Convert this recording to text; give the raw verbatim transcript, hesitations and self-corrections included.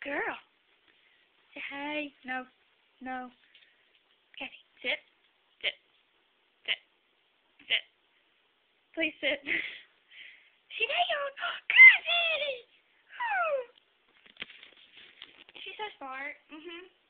girl. Say hi. No. No. Kathy, sit. Sit. Sit. Sit. Please sit. Sit down. Kathy! Oh. She's so smart. Mm-hmm.